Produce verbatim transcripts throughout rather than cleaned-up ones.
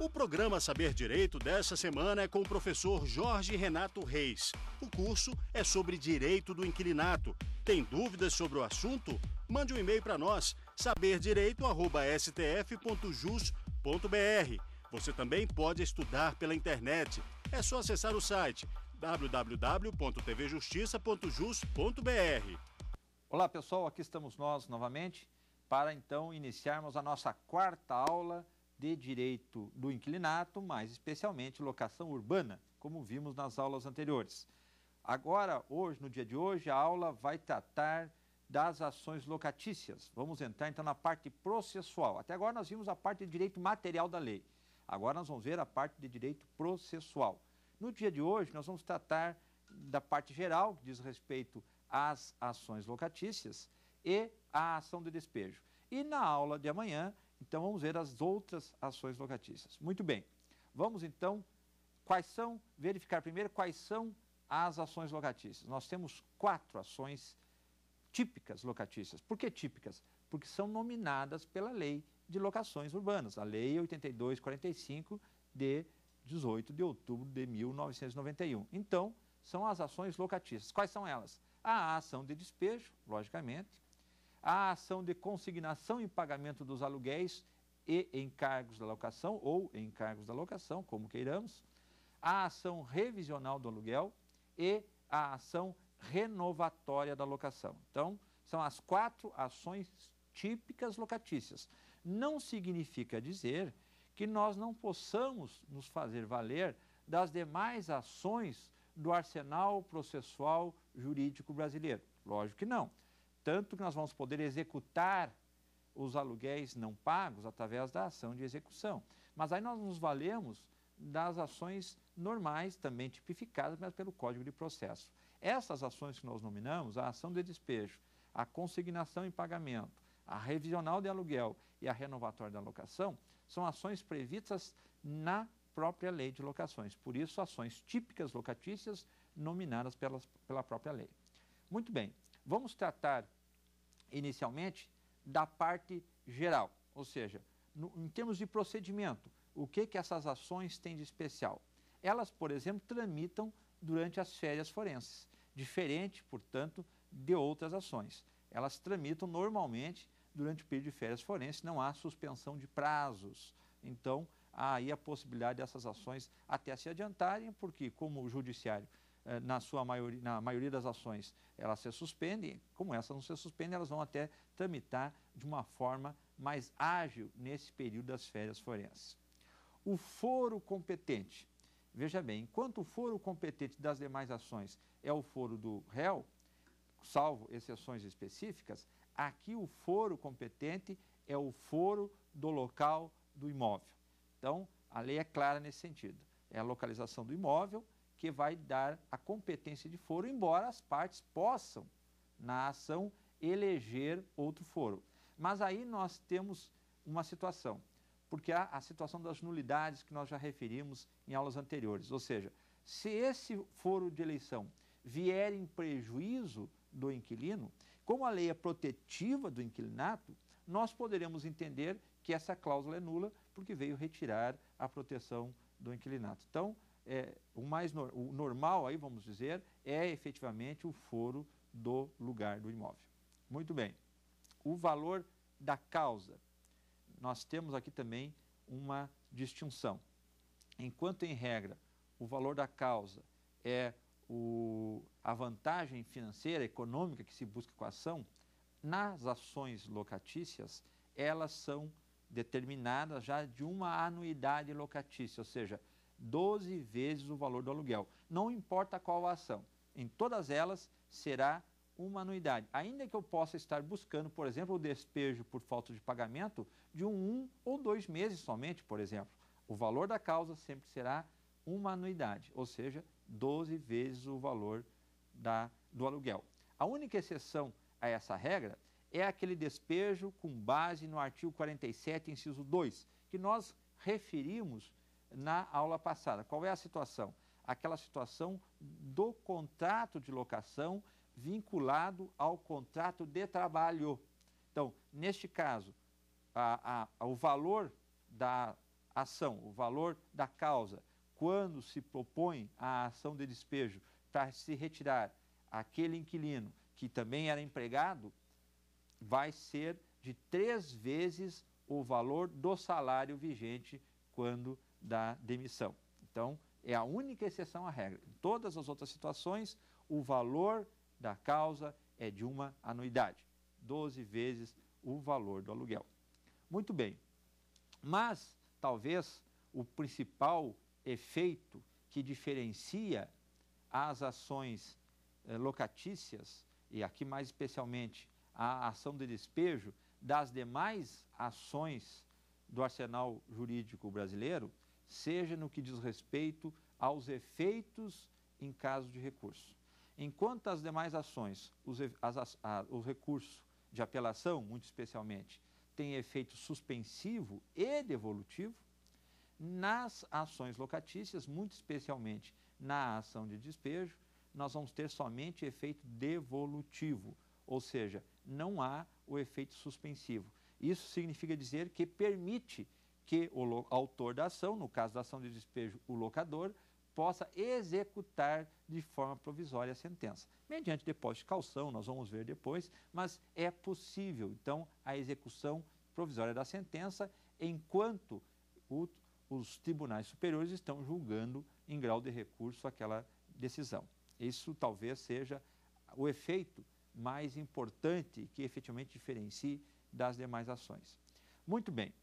O programa Saber Direito dessa semana é com o professor Jorge Renato Reis. O curso é sobre direito do inquilinato. Tem dúvidas sobre o assunto? Mande um e-mail para nós, saber direito arroba s t f ponto jus ponto b r. Você também pode estudar pela internet. É só acessar o site w w w ponto t v justiça ponto jus ponto b r. Olá pessoal, aqui estamos nós novamente para então iniciarmos a nossa quarta aula de direito do inquilinato, mais especialmente locação urbana, como vimos nas aulas anteriores. Agora, hoje, no dia de hoje, a aula vai tratar das ações locatícias. Vamos entrar então na parte processual. Até agora nós vimos a parte de direito material da lei. Agora nós vamos ver a parte de direito processual. No dia de hoje nós vamos tratar da parte geral, que diz respeito às ações locatícias e à ação de despejo. E na aula de amanhã, então vamos ver as outras ações locatícias. Muito bem, vamos então, quais são, verificar primeiro quais são as ações locatícias. Nós temos quatro ações típicas locatícias. Por que típicas? Porque são nominadas pela Lei de Locações Urbanas, a Lei oitenta e dois quarenta e cinco de dezoito de outubro de mil novecentos e noventa e um. Então, são as ações locatícias. Quais são elas? A ação de despejo, logicamente, a ação de consignação e pagamento dos aluguéis e encargos da locação, ou encargos da locação, como queiramos, a ação revisional do aluguel e a ação renovatória da locação. Então, são as quatro ações típicas locatícias. Não significa dizer que nós não possamos nos fazer valer das demais ações do arsenal processual jurídico brasileiro. Lógico que não. Tanto que nós vamos poder executar os aluguéis não pagos através da ação de execução. Mas aí nós nos valemos das ações normais, também tipificadas, mas pelo Código de Processo. Essas ações que nós nominamos, a ação de despejo, a consignação em pagamento, a revisional de aluguel e a renovatória da locação, são ações previstas na própria Lei de Locações. Por isso, ações típicas locatícias nominadas pelas, pela própria lei. Muito bem. Vamos tratar, inicialmente, da parte geral, ou seja, no, em termos de procedimento, o que, que essas ações têm de especial? Elas, por exemplo, tramitam durante as férias forenses, diferente, portanto, de outras ações. Elas tramitam normalmente durante o período de férias forenses, não há suspensão de prazos. Então, há aí a possibilidade dessas ações até se adiantarem, porque como o judiciário Na, sua maioria, na maioria das ações, elas se suspendem, como essas não se suspendem, elas vão até tramitar de uma forma mais ágil nesse período das férias forenses. O foro competente, veja bem, enquanto o foro competente das demais ações é o foro do réu, salvo exceções específicas, aqui o foro competente é o foro do local do imóvel. Então, a lei é clara nesse sentido, é a localização do imóvel que vai dar a competência de foro, embora as partes possam, na ação, eleger outro foro. Mas aí nós temos uma situação, porque há a situação das nulidades que nós já referimos em aulas anteriores. Ou seja, se esse foro de eleição vier em prejuízo do inquilino, como a lei é protetiva do inquilinato, nós poderemos entender que essa cláusula é nula porque veio retirar a proteção do inquilinato. Então, É, o mais no, o normal, aí vamos dizer, é efetivamente o foro do lugar do imóvel. Muito bem. O valor da causa. Nós temos aqui também uma distinção. Enquanto, em regra, o valor da causa é o, a vantagem financeira, econômica que se busca com a ação, nas ações locatícias, elas são determinadas já de uma anuidade locatícia, ou seja, doze vezes o valor do aluguel. Não importa qual a ação, em todas elas será uma anuidade. Ainda que eu possa estar buscando, por exemplo, o despejo por falta de pagamento de um, um ou dois meses somente, por exemplo. O valor da causa sempre será uma anuidade, ou seja, doze vezes o valor da, do aluguel. A única exceção a essa regra é aquele despejo com base no artigo quarenta e sete, inciso dois, que nós referimos na aula passada. Qual é a situação? Aquela situação do contrato de locação vinculado ao contrato de trabalho. Então, neste caso, a, a, o valor da ação, o valor da causa, quando se propõe a ação de despejo para se retirar aquele inquilino que também era empregado, vai ser de três vezes o valor do salário vigente quando da demissão. Então, é a única exceção à regra. Em todas as outras situações, o valor da causa é de uma anuidade, doze vezes o valor do aluguel. Muito bem, mas talvez o principal efeito que diferencia as ações eh, locatícias, e aqui mais especialmente a ação de despejo, das demais ações do arsenal jurídico brasileiro, seja no que diz respeito aos efeitos em caso de recurso. Enquanto as demais ações, os, as, a, o recurso de apelação, muito especialmente, tem efeito suspensivo e devolutivo, nas ações locatícias, muito especialmente na ação de despejo, nós vamos ter somente efeito devolutivo, ou seja, não há o efeito suspensivo. Isso significa dizer que permite que o autor da ação, no caso da ação de despejo, o locador, possa executar de forma provisória a sentença. Mediante depósito de caução, nós vamos ver depois, mas é possível, então, a execução provisória da sentença enquanto o, os tribunais superiores estão julgando em grau de recurso aquela decisão. Isso talvez seja o efeito mais importante que efetivamente diferencie das demais ações. Muito bem.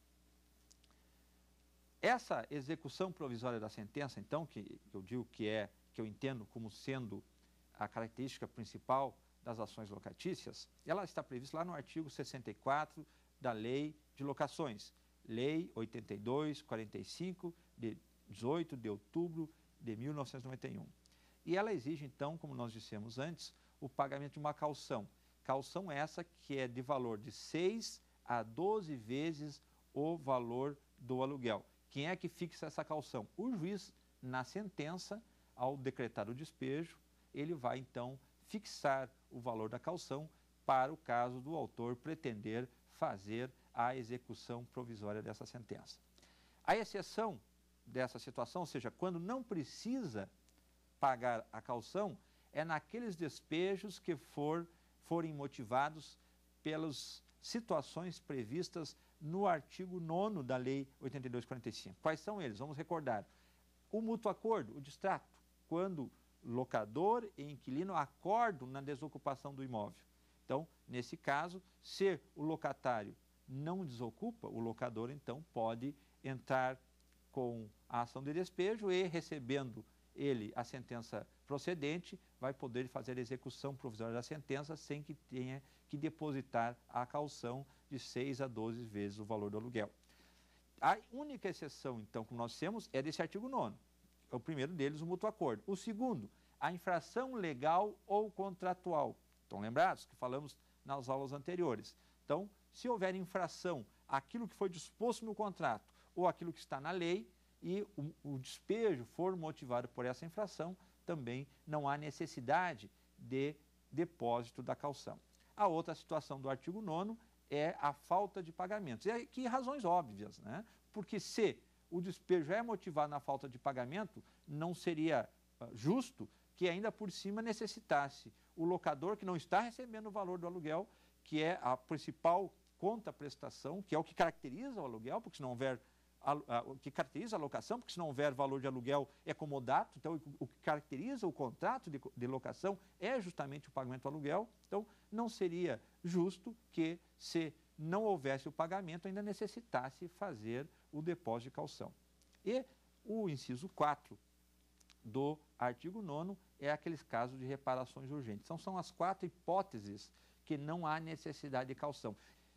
Essa execução provisória da sentença, então, que eu digo que é, que eu entendo como sendo a característica principal das ações locatícias, ela está prevista lá no artigo sessenta e quatro da Lei de Locações, Lei oitenta e dois, quarenta e cinco, de dezoito de outubro de mil novecentos e noventa e um. E ela exige, então, como nós dissemos antes, o pagamento de uma caução. Caução essa que é de valor de seis a doze vezes o valor do aluguel. Quem é que fixa essa caução? O juiz, na sentença, ao decretar o despejo, ele vai, então, fixar o valor da caução para o caso do autor pretender fazer a execução provisória dessa sentença. A exceção dessa situação, ou seja, quando não precisa pagar a caução, é naqueles despejos que for, forem motivados pelas situações previstas no artigo nono da Lei oitenta e dois, quarenta e cinco. Quais são eles? Vamos recordar. O mútuo acordo, o distrato, quando locador e inquilino acordam na desocupação do imóvel. Então, nesse caso, se o locatário não desocupa, o locador, então, pode entrar com a ação de despejo e, recebendo ele a sentença procedente, vai poder fazer a execução provisória da sentença sem que tenha que depositar a caução de seis a doze vezes o valor do aluguel. A única exceção, então, que nós temos é desse artigo nono. O primeiro deles, o mútuo acordo. O segundo, a infração legal ou contratual. Estão lembrados que falamos nas aulas anteriores? Então, se houver infração àquilo que foi disposto no contrato ou aquilo que está na lei e o, o despejo for motivado por essa infração, também não há necessidade de depósito da caução. A outra situação do artigo nono é a falta de pagamentos. E aqui razões óbvias, né? Porque se o despejo é motivado na falta de pagamento, não seria uh, justo que ainda por cima necessitasse o locador que não está recebendo o valor do aluguel, que é a principal contraprestação, que é o que caracteriza o aluguel, porque se não houver a, a, o que caracteriza a locação, porque se não houver valor de aluguel é comodato, então o, o que caracteriza o contrato de, de locação é justamente o pagamento do aluguel. Então, não seria justo que, se não houvesse o pagamento, ainda necessitasse fazer o depósito de caução. E o inciso quatro do artigo nono é aqueles casos de reparações urgentes. Então, são as quatro hipóteses que não há necessidade de caução.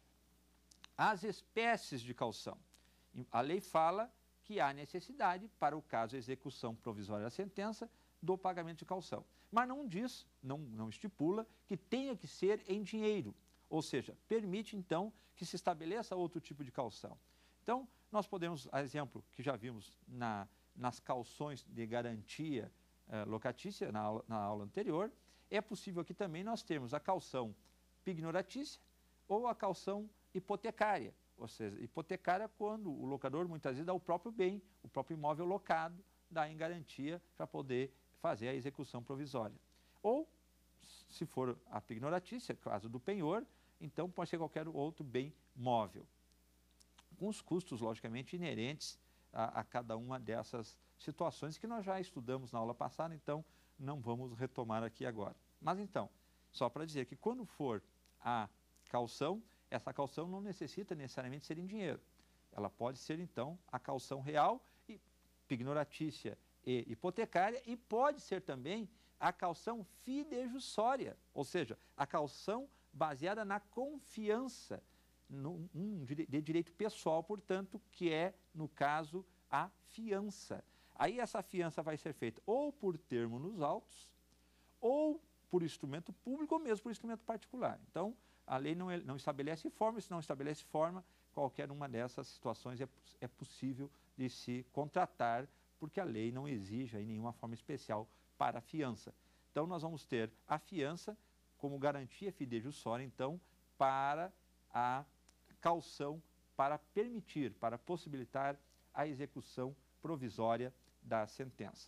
As espécies de caução. A lei fala que há necessidade, para o caso de execução provisória da sentença, do pagamento de caução. Mas não diz, não, não estipula, que tenha que ser em dinheiro. Ou seja, permite, então, que se estabeleça outro tipo de caução. Então, nós podemos, a exemplo que já vimos na, nas cauções de garantia eh, locatícia, na aula, na aula anterior, é possível aqui também nós termos a caução pignoratícia ou a caução hipotecária, Ou seja, hipotecária quando o locador muitas vezes dá o próprio bem, o próprio imóvel locado, dá em garantia para poder fazer a execução provisória. Ou, se for a pignoratícia, caso do penhor, então pode ser qualquer outro bem móvel, com os custos, logicamente, inerentes a, a cada uma dessas situações que nós já estudamos na aula passada, então não vamos retomar aqui agora. Mas então, só para dizer que quando for a caução, essa caução não necessita necessariamente ser em dinheiro. Ela pode ser, então, a caução real, e pignoratícia e hipotecária, e pode ser também a caução fidejussória, ou seja, a caução baseada na confiança num, um, de direito pessoal, portanto, que é, no caso, a fiança. Aí essa fiança vai ser feita ou por termo nos autos, ou por instrumento público, ou mesmo por instrumento particular. Então, a lei não, não estabelece forma, se não estabelece forma, qualquer uma dessas situações é, é possível de se contratar, porque a lei não exige aí nenhuma forma especial para a fiança. Então, nós vamos ter a fiança como garantia fidejussória, então, para a caução, para permitir, para possibilitar a execução provisória da sentença.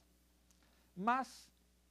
Mas,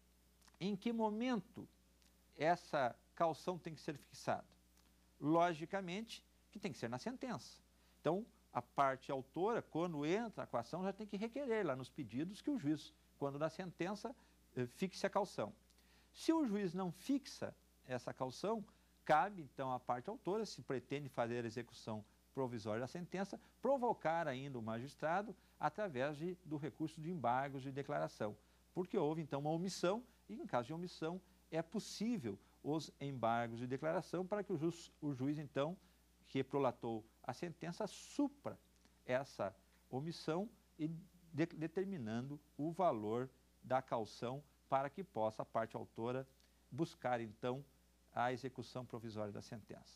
em que momento essa caução tem que ser fixada? Logicamente, que tem que ser na sentença. Então, a parte autora, quando entra com a ação, já tem que requerer lá nos pedidos que o juiz, quando da sentença, fixe a caução. Se o juiz não fixa essa caução, cabe, então, à parte autora, se pretende fazer a execução provisória da sentença, provocar ainda o magistrado através de, do recurso de embargos de declaração, porque houve, então, uma omissão, e em caso de omissão, é possível os embargos de declaração para que o juiz, o juiz então, que prolatou a sentença, supra essa omissão e de, determinando o valor da caução para que possa a parte autora buscar, então, a execução provisória da sentença.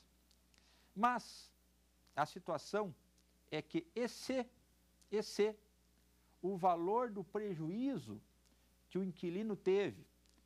Mas a situação é que esse, esse o valor do prejuízo que o inquilino teve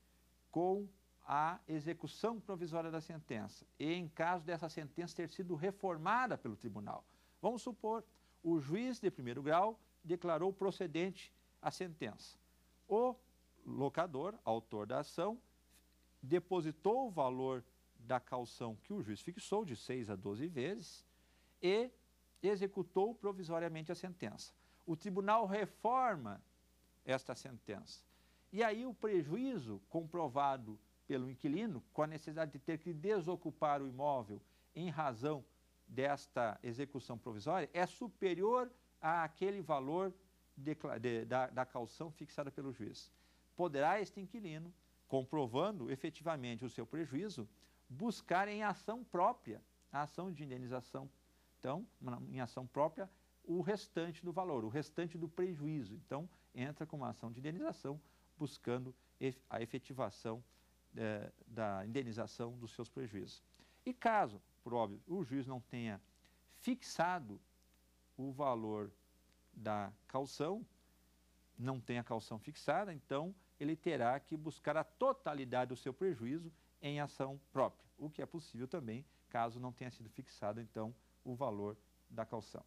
com a execução provisória da sentença, e em caso dessa sentença ter sido reformada pelo tribunal. Vamos supor, o juiz de primeiro grau declarou procedente a sentença. O locador, autor da ação, depositou o valor da caução que o juiz fixou, de seis a doze vezes, e executou provisoriamente a sentença. O tribunal reforma esta sentença. E aí o prejuízo comprovado pelo inquilino, com a necessidade de ter que desocupar o imóvel em razão desta execução provisória, é superior àquele valor de, de, da, da caução fixada pelo juiz. Poderá este inquilino, comprovando efetivamente o seu prejuízo, buscar em ação própria, a ação de indenização. Então, em ação própria, o restante do valor, o restante do prejuízo. Então, entra com uma ação de indenização, buscando a efetivação é, da indenização dos seus prejuízos. E caso, por óbvio, o juiz não tenha fixado o valor da caução, não tenha a caução fixada, então ele terá que buscar a totalidade do seu prejuízo em ação própria, o que é possível também, caso não tenha sido fixado, então, o valor da caução.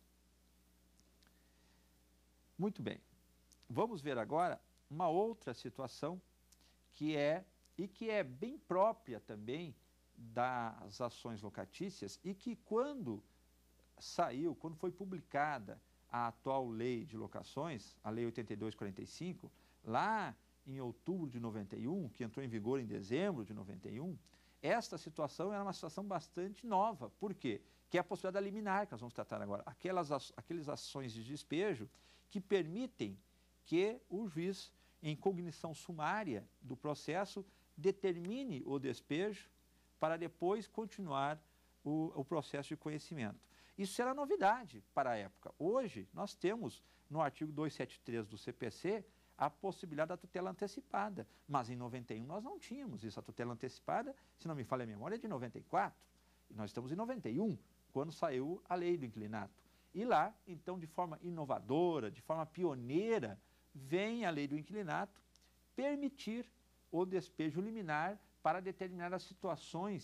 Muito bem. Vamos ver agora uma outra situação que é, e que é bem própria também das ações locatícias e que quando saiu, quando foi publicada a atual lei de locações, a lei oitenta e dois quarenta e cinco, lá em outubro de noventa e um, que entrou em vigor em dezembro de noventa e um, esta situação era uma situação bastante nova. Por quê? Que é a possibilidade da liminar, que nós vamos tratar agora. Aquelas, aquelas ações de despejo que permitem que o juiz, em cognição sumária do processo, determine o despejo para depois continuar o, o processo de conhecimento. Isso era novidade para a época. Hoje, nós temos, no artigo duzentos e setenta e três do C P C, a possibilidade da tutela antecipada. Mas em noventa e um nós não tínhamos isso. A tutela antecipada, se não me falha a memória, é de noventa e quatro. E nós estamos em noventa e um, quando saiu a lei do inquilinato. E lá, então, de forma inovadora, de forma pioneira, vem a lei do inquilinato permitir o despejo liminar para determinadas situações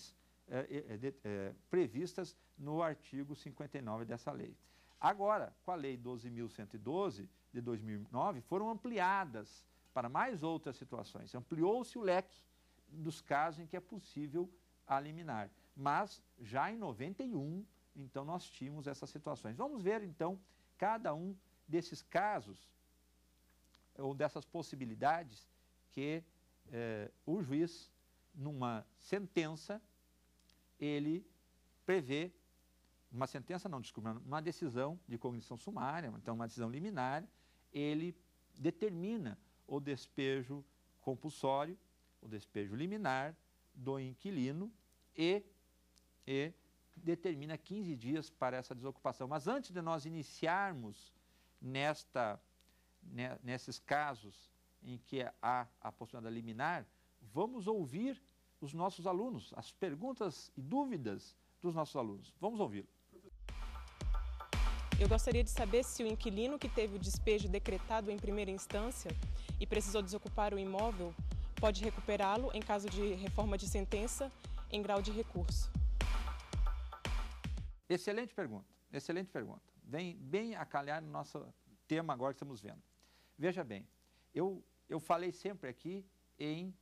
é, é, de, é, previstas no artigo cinquenta e nove dessa lei. Agora, com a Lei doze mil cento e doze, de dois mil e nove, foram ampliadas para mais outras situações. Ampliou-se o leque dos casos em que é possível a liminar. Mas, já em noventa e um, então, nós tínhamos essas situações. Vamos ver, então, cada um desses casos, ou dessas possibilidades que eh, o juiz, numa sentença, ele prevê, uma sentença não, desculpa, uma decisão de cognição sumária, então uma decisão liminar, ele determina o despejo compulsório, o despejo liminar do inquilino e, e determina quinze dias para essa desocupação. Mas antes de nós iniciarmos nesta, né, nesses casos em que há a possibilidade liminar, vamos ouvir os nossos alunos, as perguntas e dúvidas dos nossos alunos. Vamos ouvi-lo. Eu gostaria de saber se o inquilino que teve o despejo decretado em primeira instância e precisou desocupar o imóvel pode recuperá-lo em caso de reforma de sentença em grau de recurso. Excelente pergunta, excelente pergunta. Vem bem a calhar no nosso tema agora que estamos vendo. Veja bem, eu, eu falei sempre aqui em,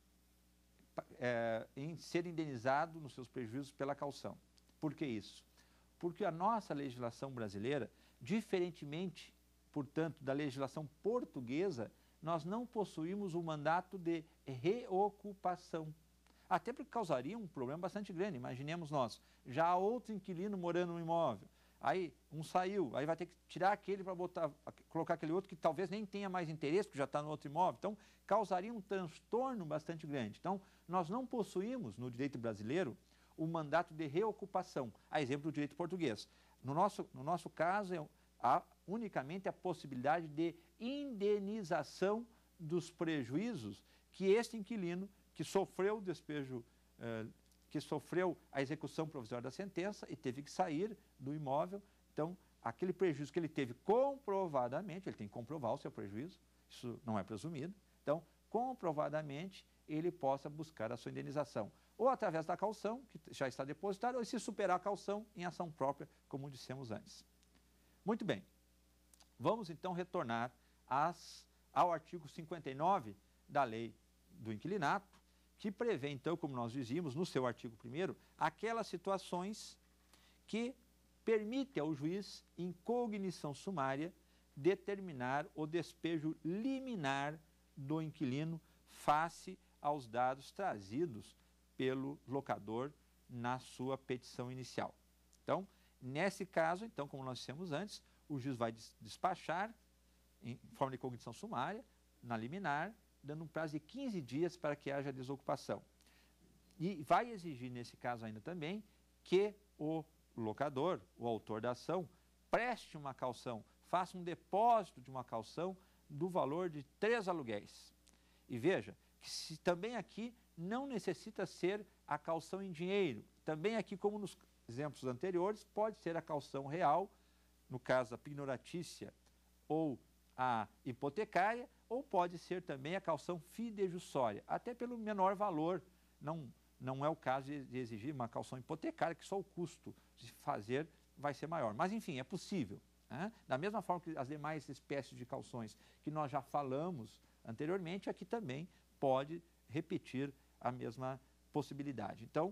é, em ser indenizado nos seus prejuízos pela caução. Por que isso? Porque a nossa legislação brasileira, diferentemente, portanto, da legislação portuguesa, nós não possuímos o mandato de reocupação. Até porque causaria um problema bastante grande. Imaginemos nós, já há outro inquilino morando no imóvel, aí um saiu, aí vai ter que tirar aquele para botar, colocar aquele outro que talvez nem tenha mais interesse, porque já está no outro imóvel. Então, causaria um transtorno bastante grande. Então, nós não possuímos, no direito brasileiro, o mandato de reocupação, a exemplo do direito português. No nosso, no nosso caso, é, há unicamente a possibilidade de indenização dos prejuízos que este inquilino, que sofreu o despejo, eh, que sofreu a execução provisória da sentença e teve que sair do imóvel. Então, aquele prejuízo que ele teve comprovadamente, ele tem que comprovar o seu prejuízo, isso não é presumido, então, comprovadamente, ele possa buscar a sua indenização. Ou através da caução, que já está depositada, ou se superar a caução em ação própria, como dissemos antes. Muito bem. Vamos, então, retornar às, ao artigo cinquenta e nove da Lei do Inquilinato, que prevê, então, como nós dizíamos, no seu artigo primeiro, aquelas situações que permitem ao juiz, em cognição sumária, determinar o despejo liminar do inquilino face aos dados trazidos pelo locador na sua petição inicial. Então, nesse caso, então, como nós dissemos antes, o juiz vai despachar em forma de cognição sumária, na liminar, dando um prazo de quinze dias para que haja desocupação. E vai exigir, nesse caso ainda também, que o locador, o autor da ação, preste uma caução, faça um depósito de uma caução do valor de três aluguéis. E veja que se, também aqui não necessita ser a caução em dinheiro. Também aqui, como nos exemplos anteriores, pode ser a caução real, no caso a pignoratícia ou a hipotecária, ou pode ser também a caução fidejussória, até pelo menor valor. Não, não é o caso de exigir uma caução hipotecária, que só o custo de fazer vai ser maior. Mas, enfim, é possível. Né? Da mesma forma que as demais espécies de cauções que nós já falamos anteriormente, aqui também pode repetir a mesma possibilidade. Então,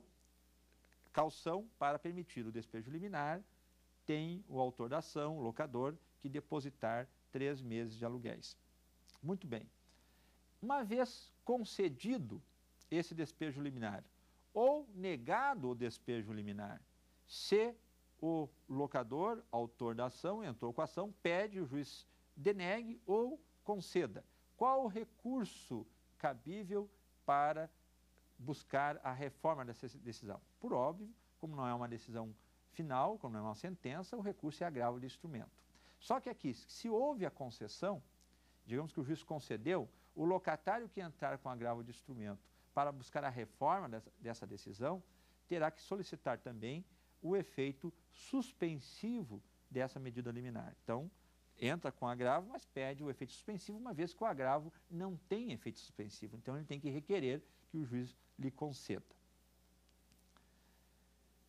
caução para permitir o despejo liminar, tem o autor da ação, o locador, que depositar três meses de aluguéis. Muito bem. Uma vez concedido esse despejo liminar ou negado o despejo liminar, se o locador, autor da ação, entrou com a ação, pede, o juiz denegue ou conceda. Qual o recurso cabível para buscar a reforma dessa decisão? Por óbvio, como não é uma decisão final, como não é uma sentença, o recurso é agravo de instrumento. Só que aqui, se houve a concessão, digamos que o juiz concedeu, o locatário que entrar com agravo de instrumento para buscar a reforma dessa, dessa decisão, terá que solicitar também o efeito suspensivo dessa medida liminar. Então, entra com agravo, mas pede o efeito suspensivo, uma vez que o agravo não tem efeito suspensivo. Então, ele tem que requerer que o juiz lhe conceda.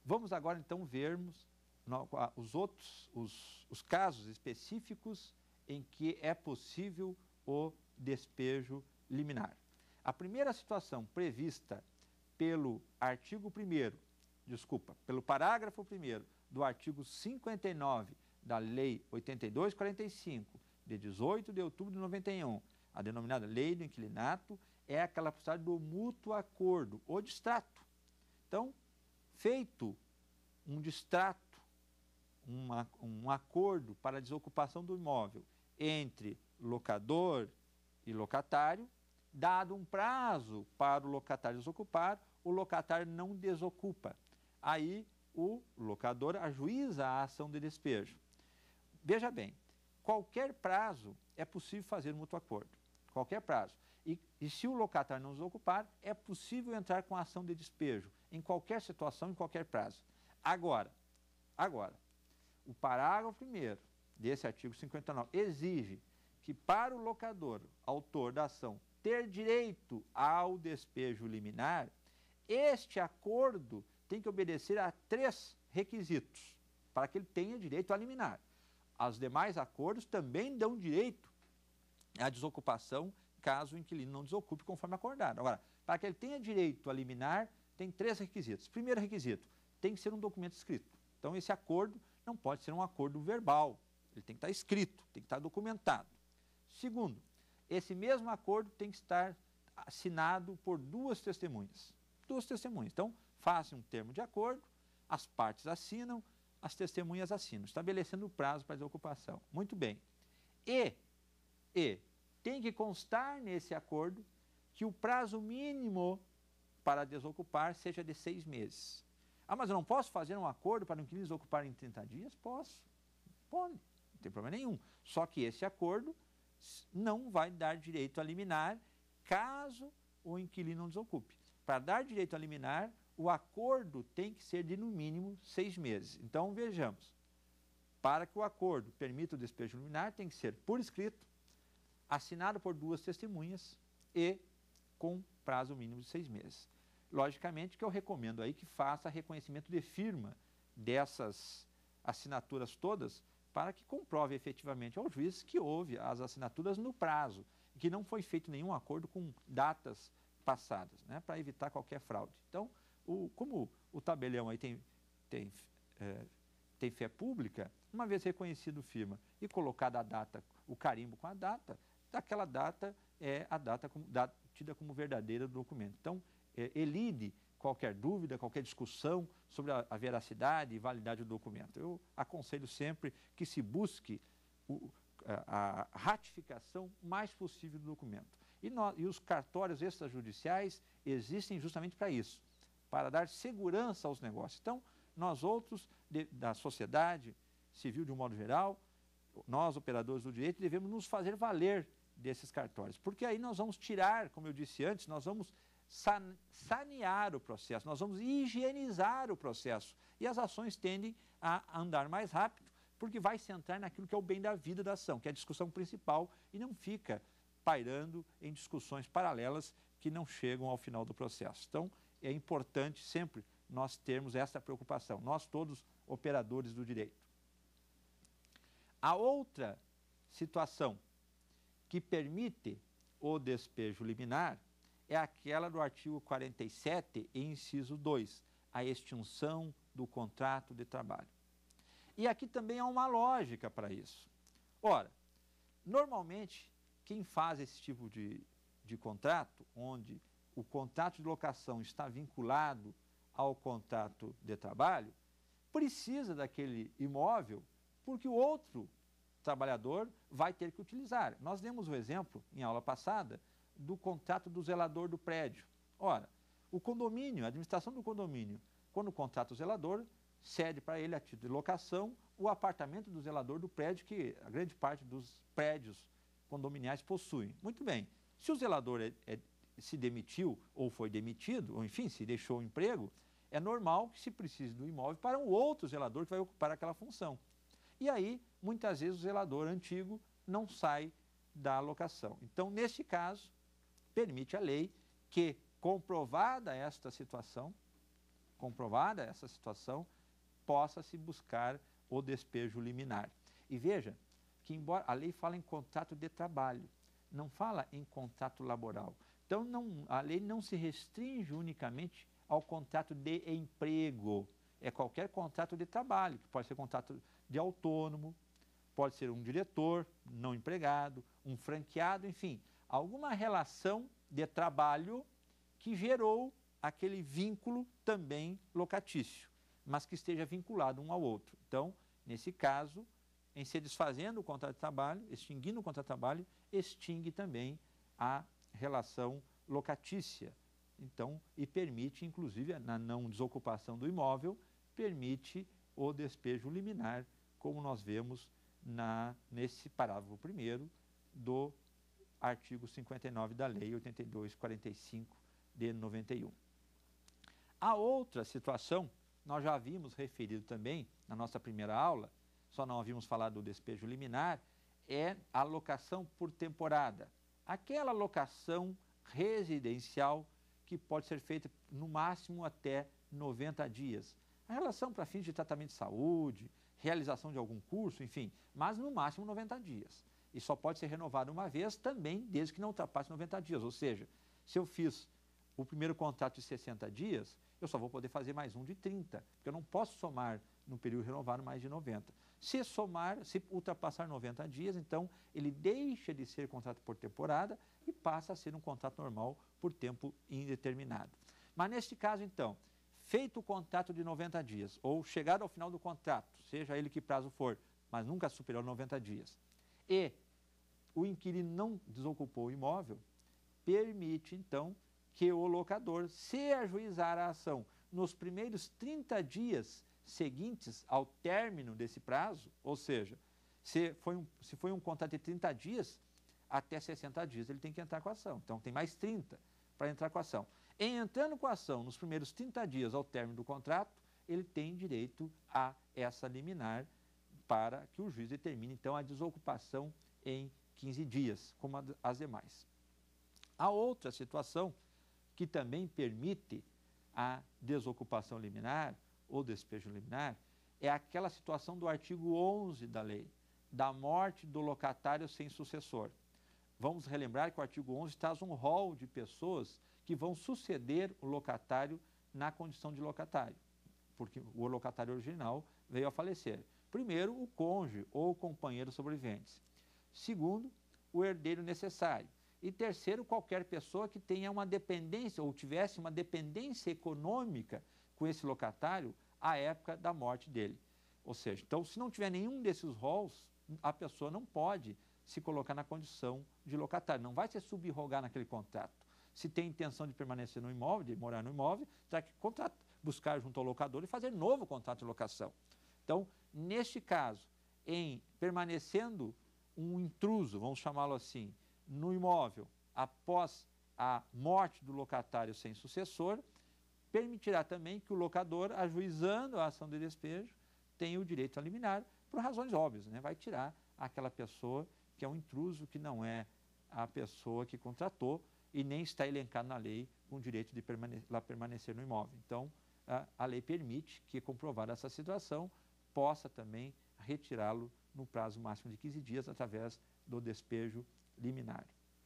Vamos agora então vermos no, os outros, os, os casos específicos em que é possível o despejo liminar. A primeira situação prevista pelo artigo primeiro, desculpa, pelo parágrafo primeiro do artigo cinquenta e nove da Lei oitenta e dois quarenta e cinco, de dezoito de outubro de noventa e um, a denominada Lei do Inquilinato, é aquela possibilidade do mútuo acordo, ou distrato. Então, feito um distrato, uma, um acordo para a desocupação do imóvel entre locador e locatário, dado um prazo para o locatário desocupar, o locatário não desocupa. Aí o locador ajuiza a ação de despejo. Veja bem, qualquer prazo é possível fazer mútuo acordo, qualquer prazo. E, e se o locatário não desocupar, é possível entrar com a ação de despejo, em qualquer situação, em qualquer prazo. Agora, agora, o parágrafo primeiro desse artigo cinquenta e nove exige que para o locador, autor da ação, ter direito ao despejo liminar, este acordo tem que obedecer a três requisitos para que ele tenha direito a liminar. Os demais acordos também dão direito à desocupação caso o inquilino não desocupe conforme acordado. Agora, para que ele tenha direito a liminar, tem três requisitos. Primeiro requisito, tem que ser um documento escrito. Então, esse acordo não pode ser um acordo verbal, ele tem que estar escrito, tem que estar documentado. Segundo, esse mesmo acordo tem que estar assinado por duas testemunhas. Duas testemunhas. Então, faça um termo de acordo, as partes assinam, as testemunhas assinam, estabelecendo o prazo para a desocupação. Muito bem. E, e tem que constar nesse acordo que o prazo mínimo para desocupar seja de seis meses. Ah, mas eu não posso fazer um acordo para o inquilino desocupar em trinta dias? Posso. Pode. Não tem problema nenhum. Só que esse acordo não vai dar direito a liminar caso o inquilino não desocupe. Para dar direito a liminar, o acordo tem que ser de, no mínimo, seis meses. Então, vejamos. Para que o acordo permita o despejo liminar, tem que ser por escrito, assinado por duas testemunhas e com prazo mínimo de seis meses. Logicamente que eu recomendo aí que faça reconhecimento de firma dessas assinaturas todas para que comprove efetivamente ao juiz que houve as assinaturas no prazo e que não foi feito nenhum acordo com datas passadas, né, para evitar qualquer fraude. Então, o, como o tabelião aí tem, tem, é, tem fé pública, uma vez reconhecido firma e colocada a data, o carimbo com a data, daquela data é a data como, data, tida como verdadeira do documento. Então, é, elide qualquer dúvida, qualquer discussão sobre a, a veracidade e validade do documento. Eu aconselho sempre que se busque o, a, a ratificação mais possível do documento. E, nós, e os cartórios extrajudiciais existem justamente para isso, para dar segurança aos negócios. Então, nós outros, de, da sociedade civil de um modo geral, nós, operadores do direito, devemos nos fazer valer desses cartórios, porque aí nós vamos tirar, como eu disse antes, nós vamos sanear o processo, nós vamos higienizar o processo e as ações tendem a andar mais rápido, porque vai se entrar naquilo que é o bem da vida da ação, que é a discussão principal e não fica pairando em discussões paralelas que não chegam ao final do processo. Então, é importante sempre nós termos essa preocupação, nós todos operadores do direito. A outra situação que permite o despejo liminar é aquela do artigo quarenta e sete, inciso dois, a extinção do contrato de trabalho. E aqui também há uma lógica para isso. Ora, normalmente, quem faz esse tipo de, de contrato, onde o contrato de locação está vinculado ao contrato de trabalho, precisa daquele imóvel porque o outro trabalhador vai ter que utilizar. Nós demos o exemplo, em aula passada, do contrato do zelador do prédio. Ora, o condomínio, a administração do condomínio, quando contrata o zelador, cede para ele a título de locação o apartamento do zelador do prédio, que a grande parte dos prédios condominiais possuem. Muito bem, se o zelador é, é, se demitiu ou foi demitido, ou enfim, se deixou o emprego, é normal que se precise do imóvel para um outro zelador que vai ocupar aquela função. E aí, muitas vezes, o zelador antigo não sai da locação. Então, neste caso, permite a lei que, comprovada esta situação, comprovada essa situação, possa-se buscar o despejo liminar. E veja que, embora a lei fala em contrato de trabalho, não fala em contrato laboral. Então, não, a lei não se restringe unicamente ao contrato de emprego. É qualquer contrato de trabalho, que pode ser contrato de autônomo, pode ser um diretor não empregado, um franqueado, enfim, alguma relação de trabalho que gerou aquele vínculo também locatício, mas que esteja vinculado um ao outro. Então, nesse caso, em se desfazendo o contrato de trabalho, extinguindo o contrato de trabalho, extingue também a relação locatícia. Então, e permite, inclusive, na não desocupação do imóvel, permite o despejo liminar, como nós vemos na, nesse parágrafo primeiro do artigo cinquenta e nove da Lei oitenta e dois, quarenta e cinco de noventa e um. A outra situação, nós já havíamos referido também na nossa primeira aula, só não havíamos falado do despejo liminar, é a locação por temporada. Aquela locação residencial que pode ser feita no máximo até noventa dias. A relação para fins de tratamento de saúde, realização de algum curso, enfim, mas no máximo noventa dias. E só pode ser renovado uma vez também, desde que não ultrapasse noventa dias. Ou seja, se eu fiz o primeiro contrato de sessenta dias, eu só vou poder fazer mais um de trinta, porque eu não posso somar no período renovado mais de noventa. Se somar, se ultrapassar noventa dias, então ele deixa de ser contrato por temporada e passa a ser um contrato normal por tempo indeterminado. Mas neste caso, então, feito o contrato de noventa dias, ou chegado ao final do contrato, seja ele que prazo for, mas nunca superior a noventa dias, e o inquilino não desocupou o imóvel, permite, então, que o locador, se ajuizar a ação nos primeiros trinta dias seguintes ao término desse prazo, ou seja, se foi um, se foi um contrato de trinta dias, até sessenta dias ele tem que entrar com a ação. Então, tem mais trinta para entrar com a ação. Em entrando com a ação nos primeiros trinta dias ao término do contrato, ele tem direito a essa liminar para que o juiz determine, então, a desocupação em quinze dias, como as demais. A outra situação que também permite a desocupação liminar ou despejo liminar é aquela situação do artigo onze da lei, da morte do locatário sem sucessor. Vamos relembrar que o artigo onze traz um rol de pessoas que vão suceder o locatário na condição de locatário, porque o locatário original veio a falecer. Primeiro, o cônjuge ou o companheiro sobreviventes. Segundo, o herdeiro necessário. E terceiro, qualquer pessoa que tenha uma dependência ou tivesse uma dependência econômica com esse locatário à época da morte dele. Ou seja, então, se não tiver nenhum desses rolos, a pessoa não pode se colocar na condição de locatário, não vai se subrogar naquele contrato. Se tem intenção de permanecer no imóvel, de morar no imóvel, terá que contrato, buscar junto ao locador e fazer novo contrato de locação. Então, neste caso, em permanecendo um intruso, vamos chamá-lo assim, no imóvel, após a morte do locatário sem sucessor, permitirá também que o locador, ajuizando a ação de despejo, tenha o direito a liminar, por razões óbvias, né? Vai tirar aquela pessoa que é um intruso, que não é a pessoa que contratou e nem está elencado na lei com o direito de permane- lá permanecer no imóvel. Então, a, a lei permite que, comprovada essa situação, possa também retirá-lo no prazo máximo de quinze dias através do despejo liminar.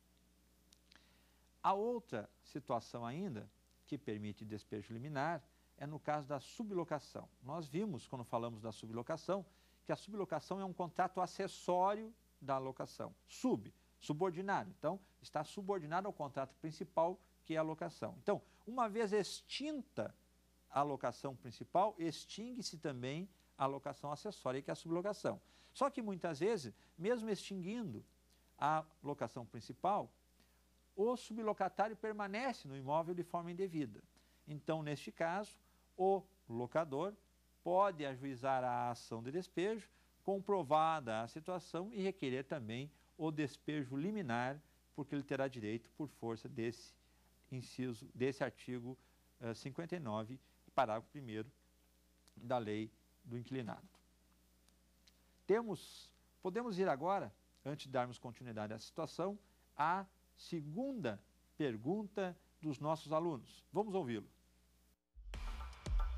A outra situação ainda que permite despejo liminar é no caso da sublocação. Nós vimos, quando falamos da sublocação, que a sublocação é um contrato acessório da locação. Sub, subordinado. Então, está subordinado ao contrato principal, que é a locação. Então, uma vez extinta a locação principal, extingue-se também a locação acessória, que é a sublocação. Só que muitas vezes, mesmo extinguindo a locação principal, o sublocatário permanece no imóvel de forma indevida. Então, neste caso, o locador pode ajuizar a ação de despejo, comprovada a situação, e requerer também o despejo liminar, porque ele terá direito por força desse inciso, desse artigo uh, cinquenta e nove, parágrafo primeiro da lei do inquilinato. Temos, podemos ir agora, antes de darmos continuidade à situação, à segunda pergunta dos nossos alunos. Vamos ouvi-lo.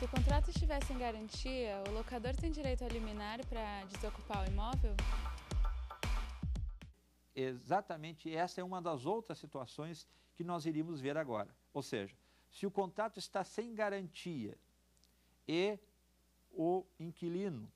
Se o contrato estiver sem garantia, o locador tem direito a liminar para desocupar o imóvel? Exatamente, essa é uma das outras situações que nós iríamos ver agora. Ou seja, se o contrato está sem garantia e o inquilino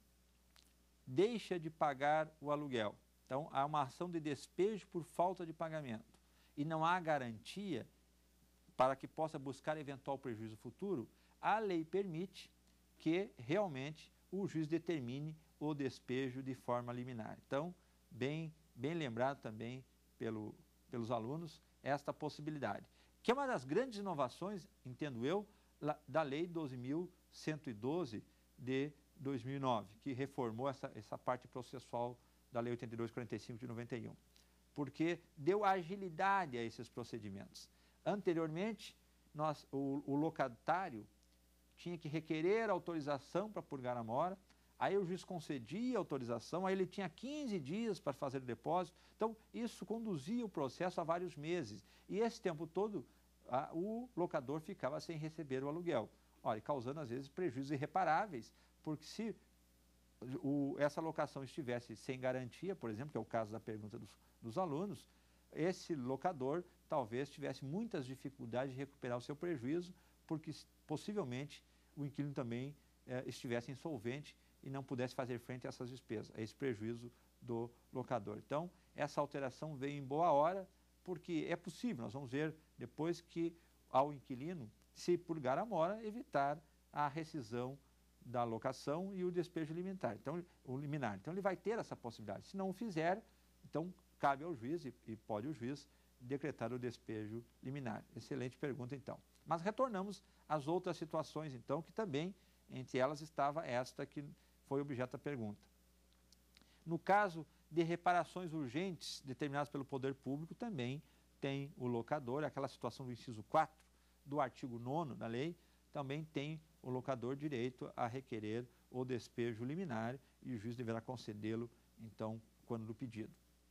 deixa de pagar o aluguel, então há uma ação de despejo por falta de pagamento e não há garantia para que possa buscar eventual prejuízo futuro, a lei permite que realmente o juiz determine o despejo de forma liminar. Então, bem, bem lembrado também pelo, pelos alunos esta possibilidade, que é uma das grandes inovações, entendo eu, da Lei doze mil cento e doze de dois mil e nove, que reformou essa, essa parte processual da Lei oitenta e dois quarenta e cinco de noventa e um, porque deu agilidade a esses procedimentos. Anteriormente, nós, o, o locatário tinha que requerer autorização para purgar a mora, aí o juiz concedia a autorização, aí ele tinha quinze dias para fazer o depósito. Então, isso conduzia o processo a vários meses. E esse tempo todo, a, o locador ficava sem receber o aluguel. Olha, causando, às vezes, prejuízos irreparáveis, porque se o, essa locação estivesse sem garantia, por exemplo, que é o caso da pergunta dos, dos alunos, esse locador talvez tivesse muitas dificuldades de recuperar o seu prejuízo, porque possivelmente o inquilino também eh, estivesse insolvente e não pudesse fazer frente a essas despesas, a esse prejuízo do locador. Então, essa alteração veio em boa hora, porque é possível, nós vamos ver depois que ao inquilino, se purgar a mora, evitar a rescisão da locação e o despejo liminar. Então, o liminar. Então, ele vai ter essa possibilidade. Se não o fizer, então cabe ao juiz e, e pode o juiz decretar o despejo liminar. Excelente pergunta, então. Mas retornamos às outras situações, então, que também, entre elas, estava esta que foi objeto da pergunta. No caso de reparações urgentes determinadas pelo poder público, também tem o locador, aquela situação do inciso quatro do artigo nono da lei, também tem o locador direito a requerer o despejo liminar e o juiz deverá concedê-lo, então, quando do pedido.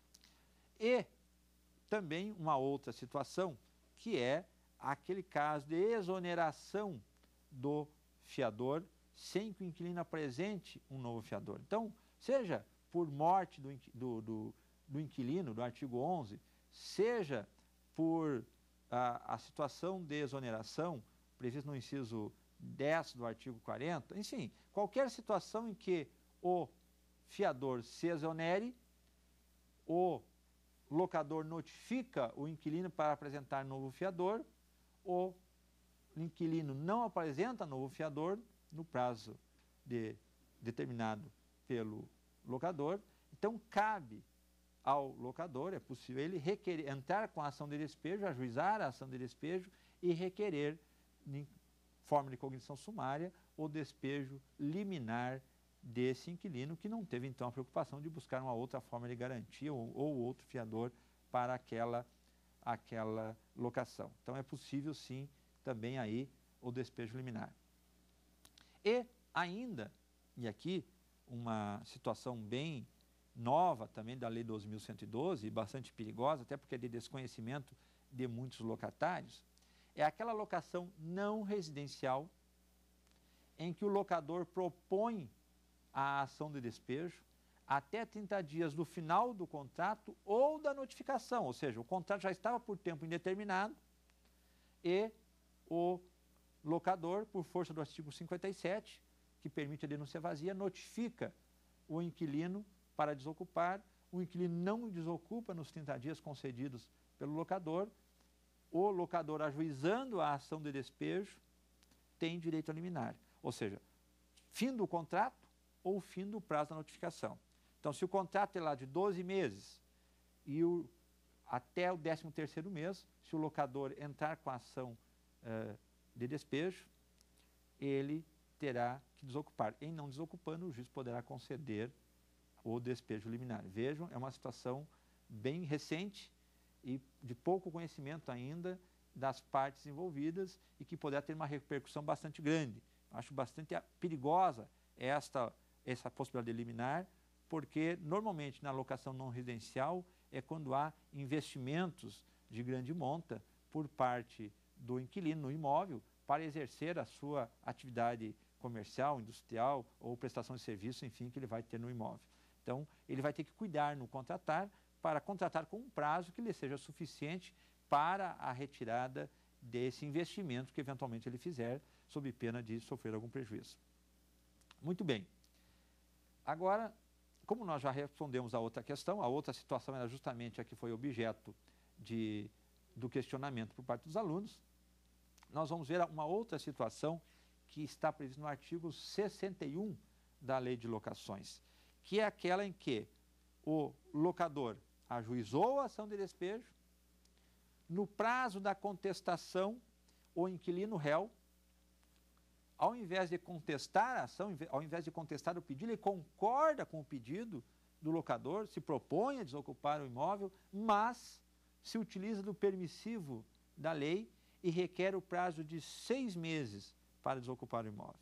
E também uma outra situação, que é aquele caso de exoneração do fiador sem que o inquilino apresente um novo fiador. Então, seja por morte do, do, do, do inquilino, do artigo onze, seja por a, a situação de exoneração prevista no inciso dez do artigo quarenta, enfim, qualquer situação em que o fiador se exonere, o locador notifica o inquilino para apresentar novo fiador, o inquilino não apresenta novo fiador no prazo de, determinado pelo locador, então cabe ao locador, é possível ele requerer, entrar com a ação de despejo, ajuizar a ação de despejo e requerer, em forma de cognição sumária, o despejo liminar desse inquilino que não teve, então, a preocupação de buscar uma outra forma de garantia ou, ou outro fiador para aquela, aquela locação. Então, é possível, sim, também aí o despejo liminar. E ainda, e aqui uma situação bem nova também da Lei doze mil cento e doze, bastante perigosa, até porque é de desconhecimento de muitos locatários, é aquela locação não residencial em que o locador propõe a ação de despejo até trinta dias do final do contrato ou da notificação, ou seja, o contrato já estava por tempo indeterminado e o locador, por força do artigo cinquenta e sete, que permite a denúncia vazia, notifica o inquilino para desocupar, o inquilino não desocupa nos trinta dias concedidos pelo locador, o locador, ajuizando a ação de despejo, tem direito a liminar, ou seja, fim do contrato ou fim do prazo da notificação. Então, se o contrato é lá de doze meses e o, até o décimo terceiro mês, se o locador entrar com a ação uh, de despejo, ele terá que desocupar. Em não desocupando, o juiz poderá conceder o despejo liminar. Vejam, é uma situação bem recente e de pouco conhecimento ainda das partes envolvidas e que poderá ter uma repercussão bastante grande. Acho bastante perigosa esta, essa possibilidade de liminar, porque normalmente na locação não residencial é quando há investimentos de grande monta por parte do inquilino no imóvel para exercer a sua atividade comercial, industrial ou prestação de serviço, enfim, que ele vai ter no imóvel. Então, ele vai ter que cuidar no contratar para contratar com um prazo que lhe seja suficiente para a retirada desse investimento que eventualmente ele fizer, sob pena de sofrer algum prejuízo. Muito bem. Agora, como nós já respondemos a outra questão, a outra situação era justamente a que foi objeto de, do questionamento por parte dos alunos, nós vamos ver uma outra situação que está prevista no artigo sessenta e um da Lei de Locações, que é aquela em que o locador ajuizou a ação de despejo, no prazo da contestação, o inquilino réu, ao invés de contestar a ação, ao invés de contestar o pedido, ele concorda com o pedido do locador, se propõe a desocupar o imóvel, mas se utiliza do permissivo da lei e requer o prazo de seis meses para desocupar o imóvel.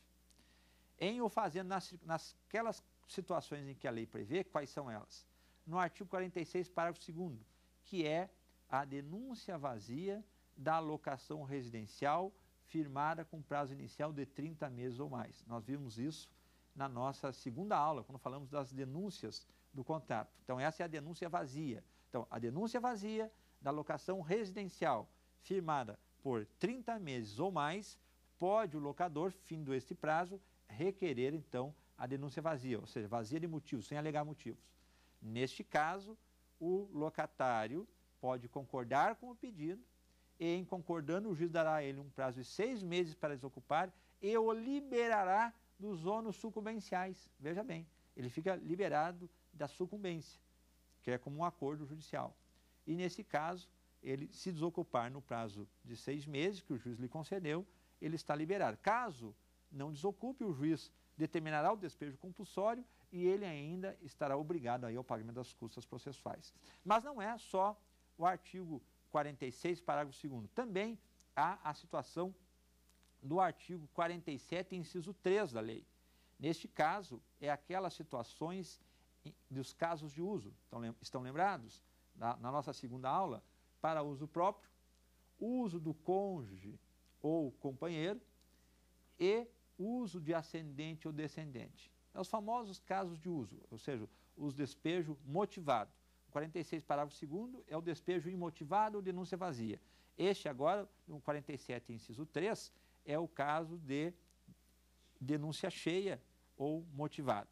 Em o fazendo nas, nasquelas situações em que a lei prevê, quais são elas? No artigo quarenta e seis, parágrafo segundo, que é a denúncia vazia da locação residencial firmada com prazo inicial de trinta meses ou mais. Nós vimos isso na nossa segunda aula, quando falamos das denúncias do contrato. Então, essa é a denúncia vazia. Então, a denúncia vazia da locação residencial firmada por trinta meses ou mais, pode o locador, findo este prazo, requerer, então, a denúncia vazia, ou seja, vazia de motivos, sem alegar motivos. Neste caso, o locatário pode concordar com o pedido e, em concordando, o juiz dará a ele um prazo de seis meses para desocupar e o liberará dos ônus sucumbenciais. Veja bem, ele fica liberado da sucumbência, que é como um acordo judicial. E, nesse caso, ele se desocupar no prazo de seis meses que o juiz lhe concedeu, ele está liberado. Caso não desocupe, o juiz determinará o despejo compulsório e ele ainda estará obrigado aí ao pagamento das custas processuais. Mas não é só o artigo quarenta e seis, parágrafo segundo. Também há a situação do artigo quarenta e sete, inciso três da lei. Neste caso, é aquelas situações dos casos de uso. Então, estão lembrados? Na, na nossa segunda aula, para uso próprio, uso do cônjuge ou companheiro e uso de ascendente ou descendente. É os famosos casos de uso, ou seja, os despejo motivado. O quarenta e seis, parágrafo segundo, é o despejo imotivado ou denúncia vazia. Este agora, no quarenta e sete, inciso três, é o caso de denúncia cheia ou motivada.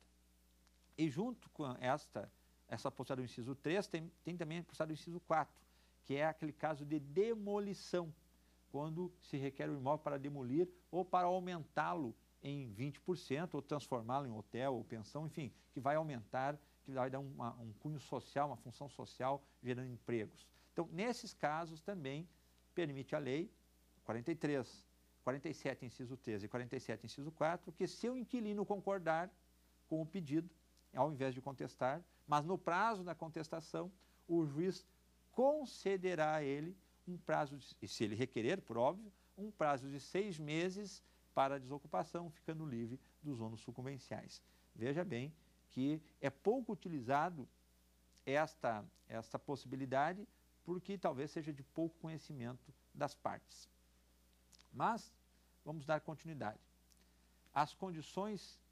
E junto com esta, essa postulada do inciso três, tem, tem também a postulada do inciso quatro, que é aquele caso de demolição, quando se requer o imóvel para demolir ou para aumentá-lo em vinte por cento, ou transformá-lo em hotel ou pensão, enfim, que vai aumentar, que vai dar uma, um cunho social, uma função social, gerando empregos. Então, nesses casos também permite a lei quarenta e três, quarenta e sete, inciso três e quarenta e sete, inciso quatro, que se o inquilino concordar com o pedido, ao invés de contestar, mas no prazo da contestação, o juiz concederá a ele um prazo, de, e se ele requerer, por óbvio, um prazo de seis meses para a desocupação, ficando livre dos ônus sucumbenciais. Veja bem que é pouco utilizado esta, esta possibilidade, porque talvez seja de pouco conhecimento das partes. Mas, vamos dar continuidade. As condições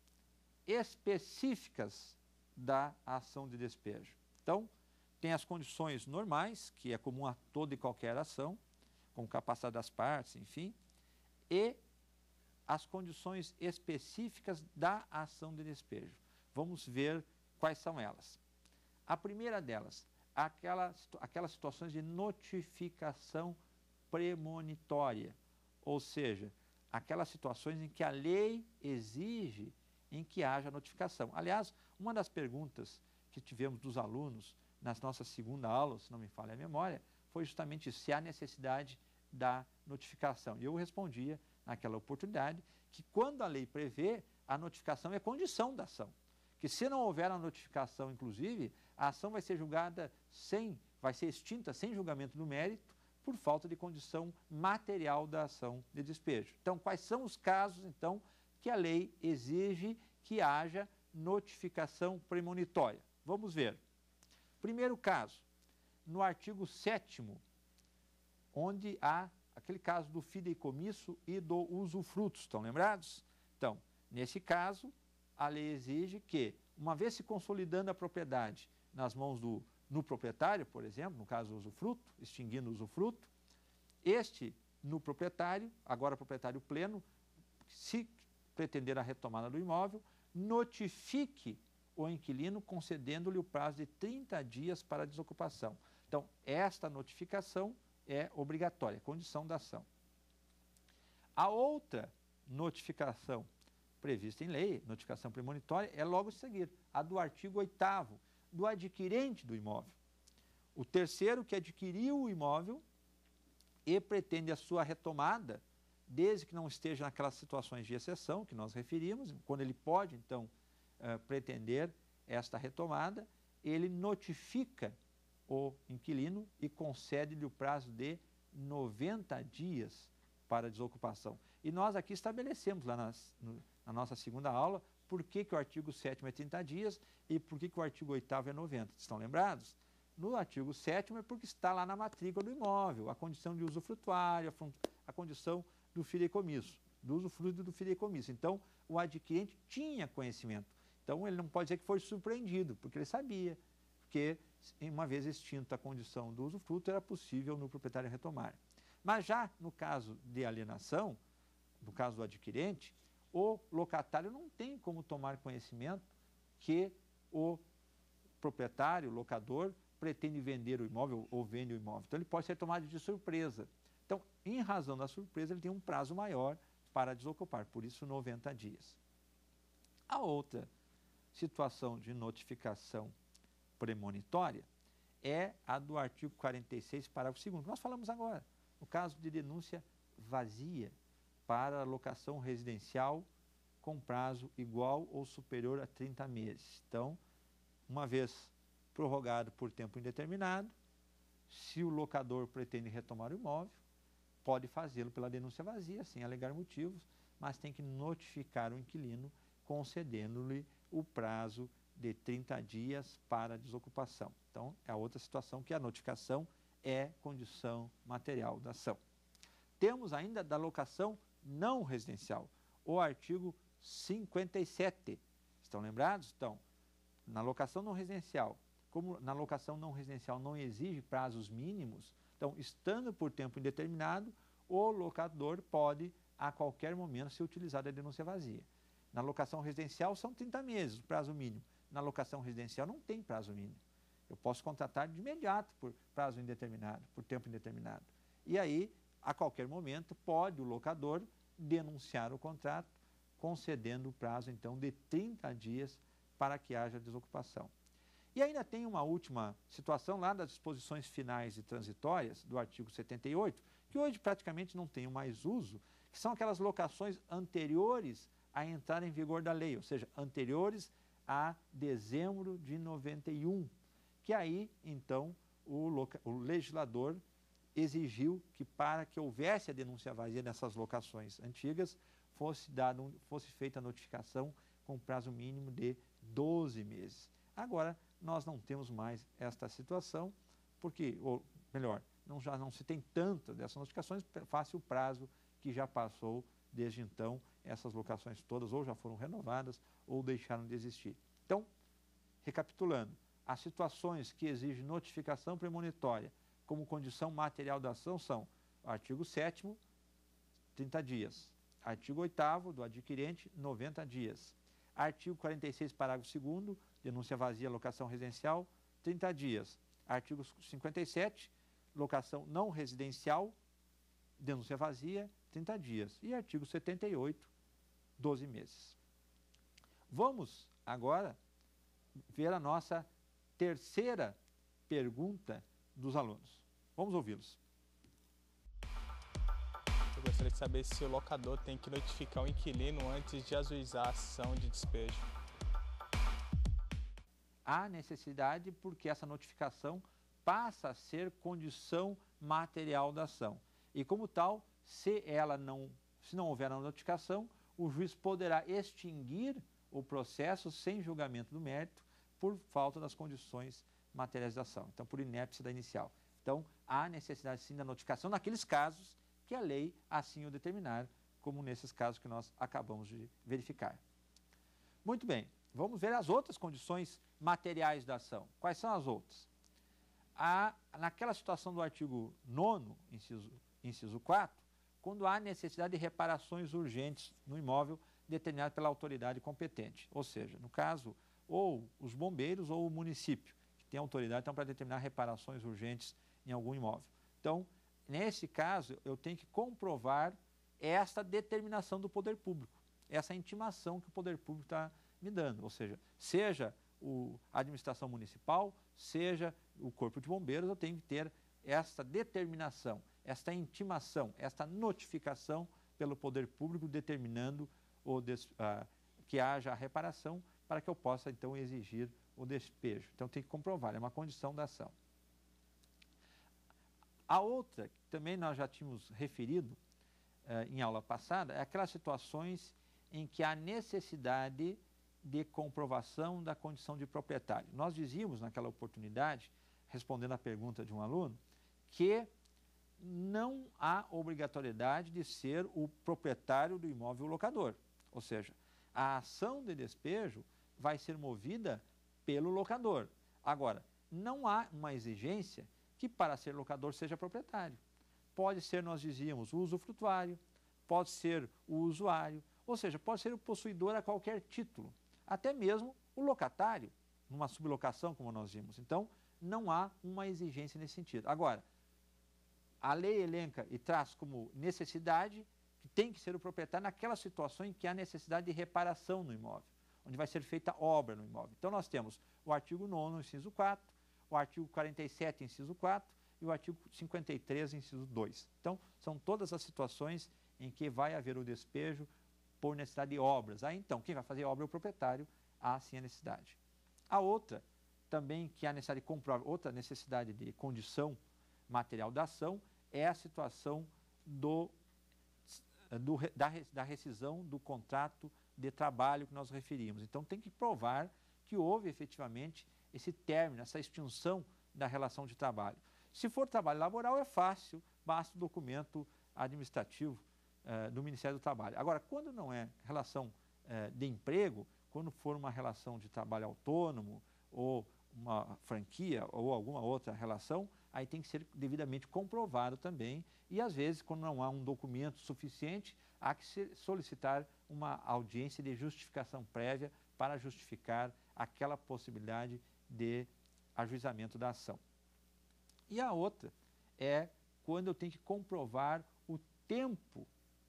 específicas da ação de despejo. Então, tem as condições normais, que é comum a toda e qualquer ação, com capacidade das partes, enfim, e as condições específicas da ação de despejo. Vamos ver quais são elas. A primeira delas, aquelas, aquelas situações de notificação premonitória, ou seja, aquelas situações em que a lei exige em que haja notificação. Aliás, uma das perguntas que tivemos dos alunos na nossa segunda aula, se não me falha a memória, foi justamente se há necessidade da notificação. E eu respondia naquela oportunidade que quando a lei prevê, a notificação é condição da ação. Que se não houver a notificação, inclusive, a ação vai ser julgada sem, vai ser extinta sem julgamento do mérito, por falta de condição material da ação de despejo. Então, quais são os casos, então, que a lei exige que haja notificação premonitória? Vamos ver. Primeiro caso, no artigo sétimo, onde há aquele caso do fideicomisso e do usufruto, estão lembrados? Então, nesse caso, a lei exige que, uma vez se consolidando a propriedade nas mãos do no proprietário, por exemplo, no caso do usufruto, extinguindo o usufruto, este no proprietário, agora proprietário pleno, se pretender a retomada do imóvel, notifique o inquilino concedendo-lhe o prazo de trinta dias para a desocupação. Então, esta notificação é obrigatória, condição da ação. A outra notificação prevista em lei, notificação premonitória, é logo a seguir, a do artigo oitavo, do adquirente do imóvel. O terceiro que adquiriu o imóvel e pretende a sua retomada, desde que não esteja naquelas situações de exceção que nós referimos, quando ele pode, então, uh, pretender esta retomada, ele notifica o inquilino e concede-lhe o prazo de noventa dias para a desocupação. E nós aqui estabelecemos, lá nas, no, na nossa segunda aula, por que, que o artigo sétimo é trinta dias e por que, que o artigo oitavo é noventa. Estão lembrados? No artigo sétimo é porque está lá na matrícula do imóvel, a condição de usufrutuário, a, a condição do fideicomisso, do usufruto do fideicomisso. Então, o adquirente tinha conhecimento. Então, ele não pode dizer que foi surpreendido, porque ele sabia que, uma vez extinta a condição do usufruto, era possível no proprietário retomar. Mas já no caso de alienação, no caso do adquirente, o locatário não tem como tomar conhecimento que o proprietário, o locador, pretende vender o imóvel ou vende o imóvel. Então, ele pode ser tomado de surpresa. Então, em razão da surpresa, ele tem um prazo maior para desocupar, por isso noventa dias. A outra situação de notificação premonitória é a do artigo quarenta e seis, parágrafo segundo, que nós falamos agora, no caso de denúncia vazia para locação residencial com prazo igual ou superior a trinta meses. Então, uma vez prorrogado por tempo indeterminado, se o locador pretende retomar o imóvel, pode fazê-lo pela denúncia vazia, sem alegar motivos, mas tem que notificar o inquilino, concedendo-lhe o prazo de trinta dias para a desocupação. Então, é a outra situação que a notificação é condição material da ação. Temos ainda da locação não residencial, o artigo cinquenta e sete. Estão lembrados? Então, na locação não residencial, como na locação não residencial não exige prazos mínimos, então, estando por tempo indeterminado, o locador pode, a qualquer momento, ser utilizado a denúncia vazia. Na locação residencial, são trinta meses, o prazo mínimo. Na locação residencial, não tem prazo mínimo. Eu posso contratar de imediato por prazo indeterminado, por tempo indeterminado. E aí, a qualquer momento, pode o locador denunciar o contrato, concedendo o prazo, então, de trinta dias para que haja desocupação. E ainda tem uma última situação lá das disposições finais e transitórias do artigo setenta e oito, que hoje praticamente não tem mais uso, que são aquelas locações anteriores à entrada em vigor da lei, ou seja, anteriores a dezembro de noventa e um, que aí, então, o, loca... o legislador exigiu que, para que houvesse a denúncia vazia nessas locações antigas, fosse, dado, fosse feita a notificação com prazo mínimo de doze meses. Agora, nós não temos mais esta situação, porque, ou melhor, não, já não se tem tantas dessas notificações, face o prazo que já passou desde então, essas locações todas ou já foram renovadas ou deixaram de existir. Então, recapitulando, as situações que exigem notificação premonitória como condição material da ação são o artigo sétimo, trinta dias, artigo oitavo do adquirente, noventa dias, artigo quarenta e seis, parágrafo segundo, denúncia vazia, locação residencial, trinta dias, artigo cinquenta e sete, locação não residencial, denúncia vazia, trinta dias, e artigo setenta e oito, doze meses. Vamos agora ver a nossa terceira pergunta dos alunos. Vamos ouvi-los. Eu gostaria de saber se o locador tem que notificar o inquilino antes de ajuizar a ação de despejo. Há necessidade porque essa notificação passa a ser condição material da ação. E como tal, se ela não, se não houver a notificação, o juiz poderá extinguir o processo sem julgamento do mérito por falta das condições materiais da ação, então por inépcia da inicial. Então, há necessidade sim da notificação naqueles casos que a lei assim o determinar, como nesses casos que nós acabamos de verificar. Muito bem, vamos ver as outras condições materiais da ação. Quais são as outras? A, naquela situação do artigo nono, inciso, inciso quatro, quando há necessidade de reparações urgentes no imóvel determinado pela autoridade competente. Ou seja, no caso, ou os bombeiros ou o município, que tem autoridade então, para determinar reparações urgentes em algum imóvel. Então, nesse caso, eu tenho que comprovar esta determinação do poder público, essa intimação que o poder público está me dando. Ou seja, seja o, a administração municipal, seja o corpo de bombeiros, eu tenho que ter esta determinação, esta intimação, esta notificação pelo poder público determinando o des, ah, que haja a reparação para que eu possa, então, exigir o despejo. Então, tem que comprovar, é uma condição da ação. A outra, que também nós já tínhamos referido eh, em aula passada, é aquelas situações em que há necessidade de comprovação da condição de proprietário. Nós dizíamos naquela oportunidade, respondendo à pergunta de um aluno, que não há obrigatoriedade de ser o proprietário do imóvel locador. Ou seja, a ação de despejo vai ser movida pelo locador. Agora, não há uma exigência que para ser locador seja proprietário. Pode ser, nós dizíamos, o usufrutuário, pode ser o usuário, ou seja, pode ser o possuidor a qualquer título, até mesmo o locatário, numa sublocação, como nós vimos. Então, não há uma exigência nesse sentido. Agora, a lei elenca e traz como necessidade que tem que ser o proprietário naquelas situações em que há necessidade de reparação no imóvel, onde vai ser feita obra no imóvel. Então, nós temos o artigo nono, inciso quatro, o artigo quarenta e sete, inciso quatro, e o artigo cinquenta e três, inciso dois. Então, são todas as situações em que vai haver o despejo por necessidade de obras. Aí, então, quem vai fazer a obra é o proprietário, há sim a necessidade. A outra, também que há necessidade de comprovar, outra necessidade de condição material da ação, é a situação do, do, da, da rescisão do contrato de trabalho que nós referimos. Então, tem que provar que houve efetivamente esse término, essa extinção da relação de trabalho. Se for trabalho laboral, é fácil, basta o documento administrativo eh, do Ministério do Trabalho. Agora, quando não é relação eh, de emprego, quando for uma relação de trabalho autônomo ou uma franquia ou alguma outra relação, aí tem que ser devidamente comprovado também e, às vezes, quando não há um documento suficiente, há que solicitar uma audiência de justificação prévia para justificar aquela possibilidade de ajuizamento da ação. E a outra é quando eu tenho que comprovar o tempo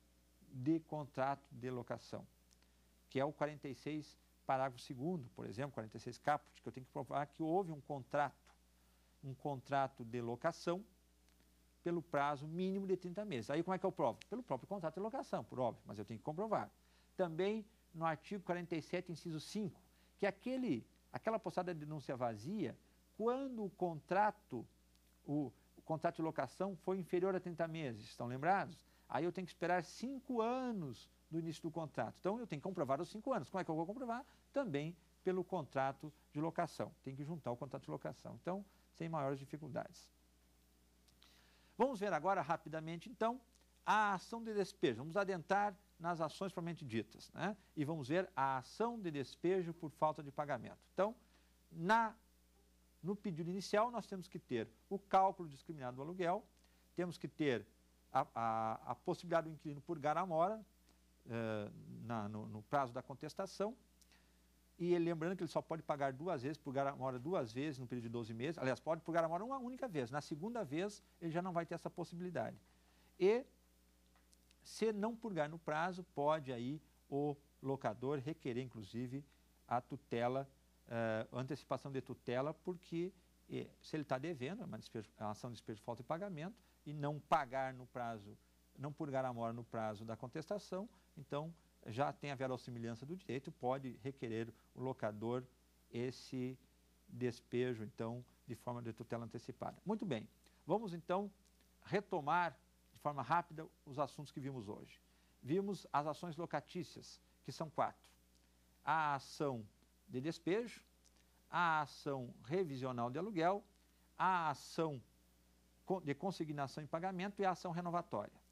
de contrato de locação, que é o quarenta e seis, parágrafo segundo, por exemplo, quarenta e seis caput, que eu tenho que provar que houve um contrato, um contrato de locação pelo prazo mínimo de trinta meses. Aí como é que eu provo? Pelo próprio contrato de locação, por óbvio, mas eu tenho que comprovar. Também no artigo quarenta e sete, inciso cinco, que é aquele, aquela postada de denúncia vazia, quando o contrato, o, o contrato de locação foi inferior a trinta meses, estão lembrados? Aí eu tenho que esperar cinco anos do início do contrato. Então, eu tenho que comprovar os cinco anos. Como é que eu vou comprovar? Também pelo contrato de locação. Tem que juntar o contrato de locação. Então, sem maiores dificuldades. Vamos ver agora, rapidamente, então, a ação de despejo. Vamos adentrar nas ações propriamente ditas, né? E vamos ver a ação de despejo por falta de pagamento. Então, na, no pedido inicial, nós temos que ter o cálculo discriminado do aluguel, temos que ter a, a, a possibilidade do inquilino purgar a mora, Uh, na, no, no prazo da contestação, e ele, lembrando que ele só pode pagar duas vezes, purgar a mora duas vezes no período de doze meses, aliás, pode purgar a mora uma única vez, na segunda vez ele já não vai ter essa possibilidade. E, se não purgar no prazo, pode aí o locador requerer, inclusive, a tutela, uh, antecipação de tutela, porque eh, se ele está devendo, é uma, despejo, uma ação de despejo de falta de pagamento, e não pagar no prazo, não purgar a mora no prazo da contestação, então já tem a verossimilhança do direito, pode requerer o locador esse despejo, então, de forma de tutela antecipada. Muito bem, vamos então retomar de forma rápida os assuntos que vimos hoje. Vimos as ações locatícias, que são quatro. A ação de despejo, a ação revisional de aluguel, a ação de consignação e pagamento e a ação renovatória.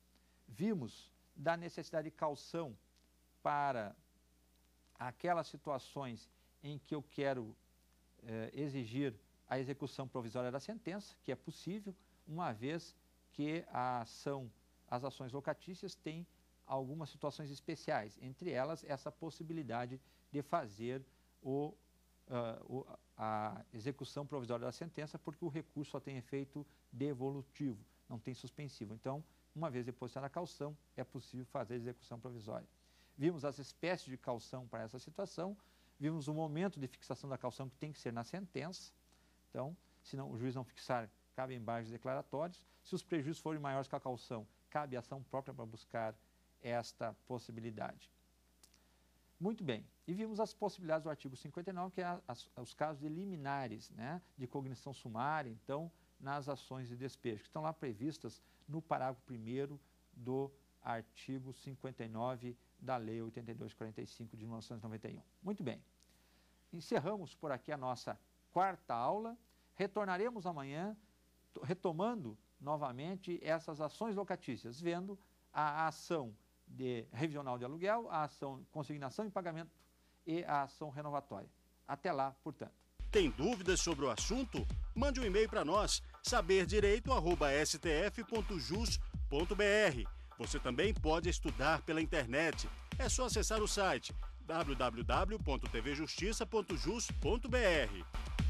vimos da necessidade de caução para aquelas situações em que eu quero eh, exigir a execução provisória da sentença, que é possível, uma vez que a ação, as ações locatícias têm algumas situações especiais, entre elas essa possibilidade de fazer o, uh, o, a execução provisória da sentença, porque o recurso só tem efeito devolutivo, não tem suspensivo. Então, uma vez depositada a caução, é possível fazer a execução provisória. Vimos as espécies de caução para essa situação, vimos o momento de fixação da caução, que tem que ser na sentença. Então, se não, o juiz não fixar, cabe embargos declaratórios. Se os prejuízos forem maiores que a caução, cabe ação própria para buscar esta possibilidade. Muito bem. E vimos as possibilidades do artigo cinquenta e nove, que é a, as, os casos de liminares, né, de cognição sumária, então, nas ações de despejo, que estão lá previstas no parágrafo primeiro do artigo cinquenta e nove da Lei oitenta e dois quarenta e cinco de mil novecentos e noventa e um. Muito bem. Encerramos por aqui a nossa quarta aula. Retornaremos amanhã, retomando novamente essas ações locatícias, vendo a ação de revisional de aluguel, a ação de consignação e pagamento e a ação renovatória. Até lá, portanto. Tem dúvidas sobre o assunto? Mande um e-mail para nós, saber direito arroba s t f ponto jus ponto b r. Você também pode estudar pela internet. É só acessar o site w w w ponto t v justiça ponto jus ponto b r.